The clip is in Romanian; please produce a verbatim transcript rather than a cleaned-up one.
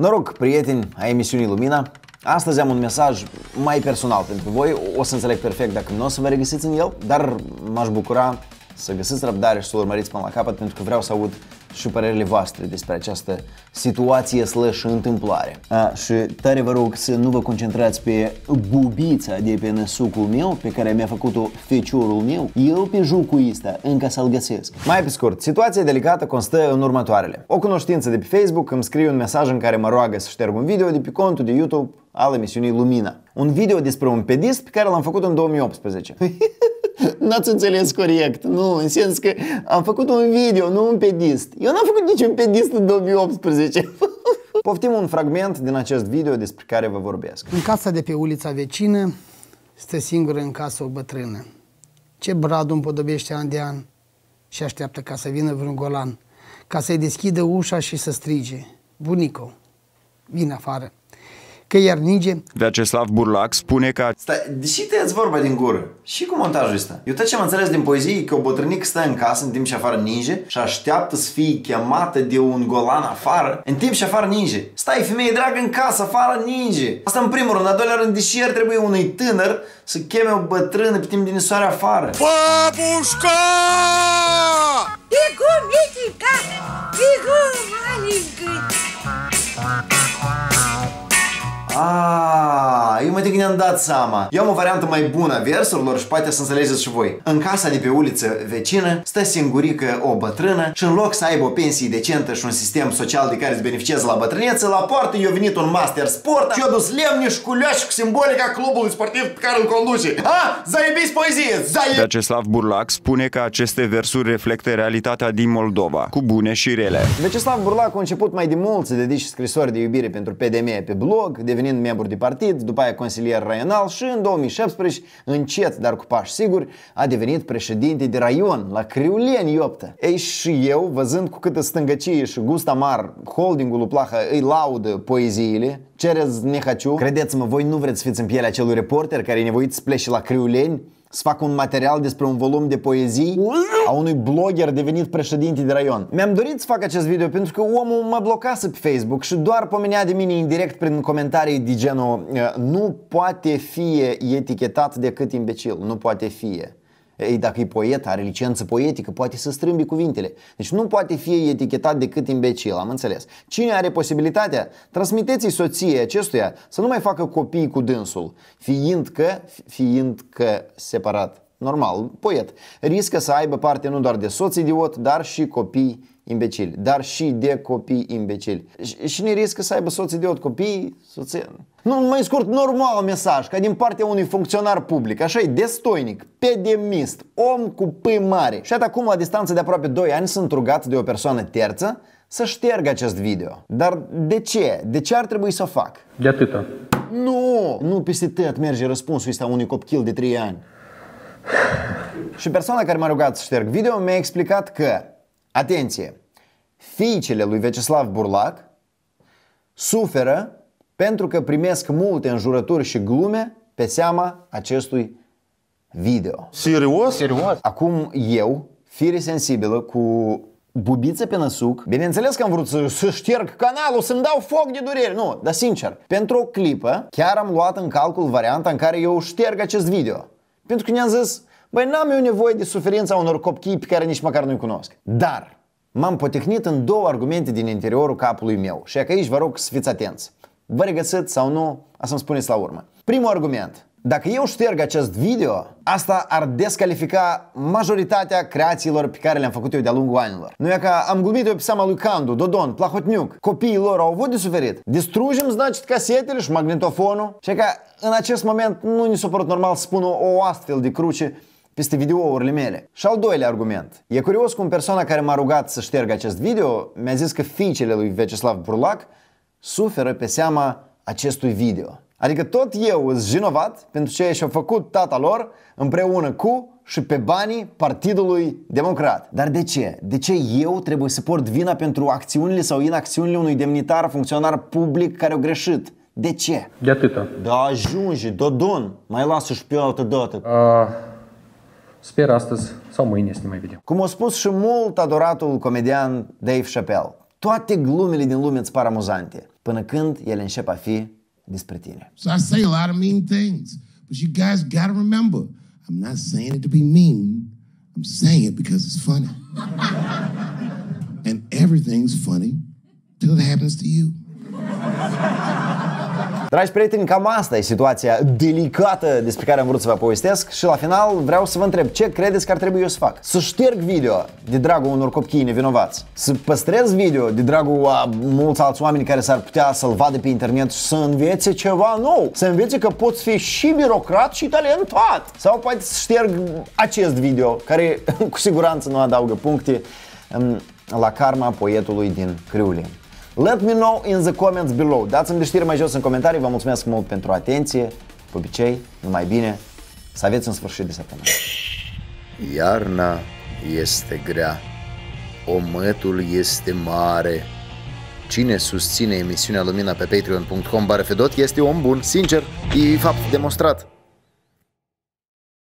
Noroc, prieteni ai emisiunii Lumina! Astăzi am un mesaj mai personal pentru voi. O să înțeleg perfect dacă nu o să vă regăsiți în el, dar m-aș bucura să găsiți răbdare și să urmăriți până la capăt, pentru că vreau să aud și părerile voastre despre această situație slash întâmplare. A, și tare vă rog să nu vă concentrați pe bubița de pe năsucul meu, pe care mi-a făcut-o feciorul meu. Eu pe jucul ăsta încă să-l găsesc. Mai pe scurt, situația delicată constă în următoarele. O cunoștință de pe Facebook îmi scrie un mesaj în care mă roagă să șterg un video de pe contul de YouTube al emisiunii Lumina. Un video despre un pedist pe care l-am făcut în două mii optsprezece. N-ați înțeles corect, nu, în sens că am făcut un video, nu un pedist. Eu n-am făcut niciun pedist în două mii optsprezece. Poftim un fragment din acest video despre care vă vorbesc. În casa de pe ulița vecină stă singură în casă o bătrână. Ce bradul împodobește an de an și așteaptă ca să vină vreun golan, ca să-i deschidă ușa și să strige: bunico, vine afară, că iar ninge. Vyacheslav Burlac spune că... Stai, deși tăiați vorba din gură, și cu montajul ăsta. Eu tot ce am înțeles din poezie e că o bătrânică stă în casă în timp ce afară ninge și așteaptă să fie chemată de un golan afară în timp ce afară ninge. Stai, femeie dragă, în casă, afară ninge. Asta în primul rând. În al doilea rând, deși ar trebui unui tânăr să cheme o bătrână pe timp din soare afară. Babușca! Picu mitica! Picu malincă! Aaaa, eu mă că ne-am dat seama. Eu am o variantă mai bună a versurilor și poate să înțelegeți și voi. În casa de pe uliță vecină stă singurică o bătrână și în loc să aibă o pensie decentă și un sistem social de care îți beneficieze la bătrânețe, la poartă i-a venit un master sport și a dus lemne și culeași cu simbolica clubului sportiv pe care îl conduce. A, zaibiți poezie, zaibiți! Vyacheslav Burlac spune că aceste versuri reflectă realitatea din Moldova, cu bune și rele. Vyacheslav Burlac a început mai de mult să dedice scrisori de iubire pentru P D M pe blog, devenind membru de partid, după aia consilier raional și în două mii șaptesprezece, încet, dar cu pași siguri, a devenit președinte de raion la Criuleni, ioptă. Ei, și eu, văzând cu câtă stângăcie și gust amar holdingul lui Plaha îi laudă poeziile, cereți nehaciu, credeți-mă, voi nu vreți să fiți în pielea acelui reporter care e nevoit să plece la Criuleni să facă un material despre un volum de poezii a unui blogger devenit președinte de raion. Mi-am dorit să fac acest video pentru că omul mă blocase pe Facebook și doar pomenea de mine indirect prin comentarii de genul: nu poate fi etichetat decât imbecil, nu poate fi. Ei, dacă e poet, are licență poetică, poate să strâmbi cuvintele. Deci nu poate fi etichetat decât imbecil, am înțeles. Cine are posibilitatea, transmiteți-i soției acestuia să nu mai facă copii cu dânsul, fiind că, fiind că separat, normal, poet, riscă să aibă parte nu doar de soț idiot, dar și copii imbecili, dar și de copii imbecili. Și ne riscă să aibă soț idiot, copii, soție... Nu, mai scurt, normal mesaj, ca din partea unui funcționar public, așa e, destoinic, pedemist, om cu P mare. Și atât acum, la distanță de aproape doi ani, sunt rugat de o persoană terță să șterg acest video. Dar de ce? De ce ar trebui să o fac? De atâta. Nu! Nu peste tot merge răspunsul ăsta unui copil de trei ani. Și persoana care m-a rugat să șterg video mi-a explicat că, atenție, fiicele lui Vyacheslav Burlac suferă pentru că primesc multe înjurături și glume pe seama acestui video. Serios? Serios? Acum eu, fire sensibilă, cu bubiță pe năsuc, bineînțeles că am vrut să, să șterg canalul, să-mi dau foc de durere. Nu, dar sincer, pentru o clipă chiar am luat în calcul varianta în care eu șterg acest video. Pentru că ne-am zis, băi, n-am eu nevoie de suferința unor copii pe care nici măcar nu-i cunosc. Dar m-am potignit în două argumente din interiorul capului meu și că aici vă rog să fiți atenți. Vă regăsiți sau nu, a să-mi spuneți la urmă. Primul argument. Dacă eu șterg acest video, asta ar descalifica majoritatea creațiilor pe care le-am făcut eu de-a lungul anilor. Nu e că am glumit eu pe seama lui Candu, Dodon, Plahotniuc. Copiii lor au avut de suferit. Distrugem, значит, casetele și magnetofonul. Și că în acest moment nu ni s-a părut normal să spun o, o astfel de cruce peste videourile mele. Și al doilea argument. E curios cum persoana care m-a rugat să șterg acest video mi-a zis că fiicele lui Vyacheslav Burlac suferă pe seama acestui video. Adică tot eu sunt vinovat pentru ceea ce a făcut tata lor împreună cu și pe banii Partidului Democrat. Dar de ce? De ce eu trebuie să port vina pentru acțiunile sau inacțiunile unui demnitar, funcționar public care a greșit? De ce? De atâta. Da, ajunge, Dodon, mai lasă și pe o altă dată. A, sper astăzi sau mâine să ne mai vedem. Cum a spus și mult adoratul comedian Dave Chappelle, toate glumele din lume îți par amuzante. până când ele încep a fi despre tine. So I say a lot of mean things, but you guys gotta remember, I'm not saying it to be mean, I'm saying it because it's funny. And everything's funny till it happens to you. Dragi prieteni, cam asta e situația delicată despre care am vrut să vă povestesc și la final vreau să vă întreb ce credeți că ar trebui eu să fac? Să șterg video de dragul unor copii nevinovați? Să păstrez video de dragul a mulți alți oameni care s-ar putea să-l vadă pe internet și să învețe ceva nou? Să învețe că poți fi și birocrat și talentat? Sau poate să șterg acest video care cu siguranță nu adaugă puncte la karma poetului din Criulie? Let me know in the comments below. Dați-mi de știri mai jos în comentarii. Vă mulțumesc mult pentru atenție. Pe obicei, numai bine. Să aveți un sfârșit de săptămână. Iarna este grea. Omătul este mare. Cine susține emisiunea Lumina pe patreon punct com bară Fedot este om bun, sincer, e fapt demonstrat.